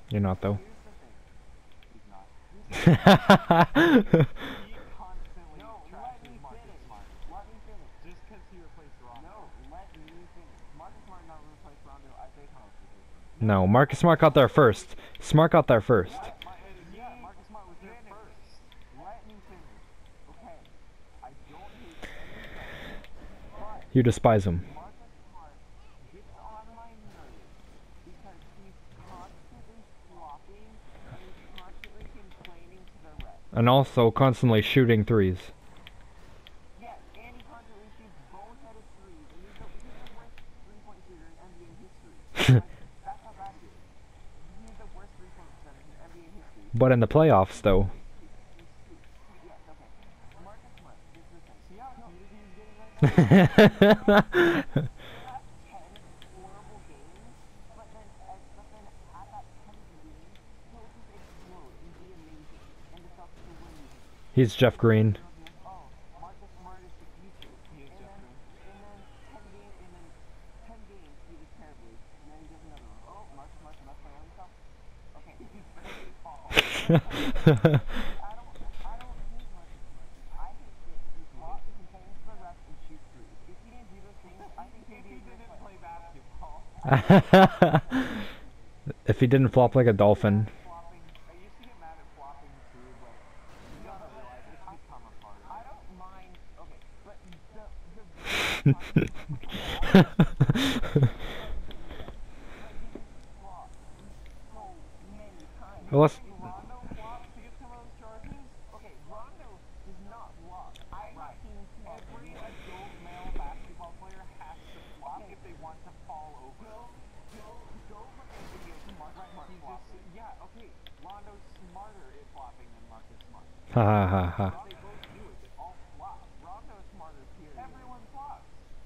You're not though. He's not. He constantly trashes Marcus Smart. Let me finish. Just because he replaced Rondo. No, let me finish. Marcus Smart not replaced Rondo. Isaiah Thomas replaced him. No, Marcus Smart got there first. Smart got there first. Yeah, Marcus Smart was there first. Let me finish. Okay. I don't hate any but You despise him. Marcus Smart gets on my nerves because he's constantly flopping and he's constantly complaining to the refs. And also constantly shooting threes. Yes, and he constantly shoots boneheaded threes, and he's the worst three-point shooter in NBA history. That's how bad he is. He's the worst three-point shooter in NBA history. But in the playoffs though. Yes, okay. Marcus Smart, this is the thing. See how heated he's getting right now? He has 10 horrible games, but then at that 10th game, he'll just explode and be amazing, and the Celtics will win these games. He's Jeff Green. Oh, Marcus Smart is the future. He is Jeff Green. And then 10 games he was terribly, and then he does another one. Oh, Marcus Smart's the best player on himself. Okay, he's crazy. I don't hate Marcus Smart. I hate that he flops, complains to the refs, and shoots threes. If he didn't do those things, I think he'd be a good Didn't player. play basketball. If he didn't flop like a dolphin. Flopping. I used to get mad at flopping too, but you gotta realize it's become a part of I it. don't mind. Okay, but Well, let's. Rondo flops to get some of those charges. Okay, Rondo does not flop. I have seen him flop. Every adult male basketball player has to flop if they want to fall over. Go look at videos of Marcus Smart He's flopping. just, yeah, okay. Rondo's smarter at flopping than Marcus Smart. Ha ha ha ha. They both do it. They all flop. Rondo's smarter, period. Everyone flops.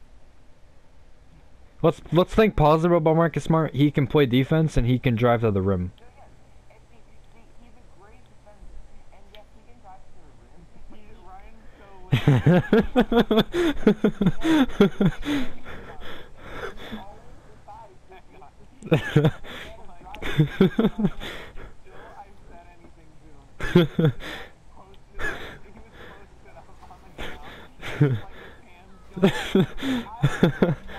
Let's think positive about Marcus Smart. He can play defense and he can drive to the rim. So yes, he's a great defender, and yes, he can drive to the rim. Ryan's so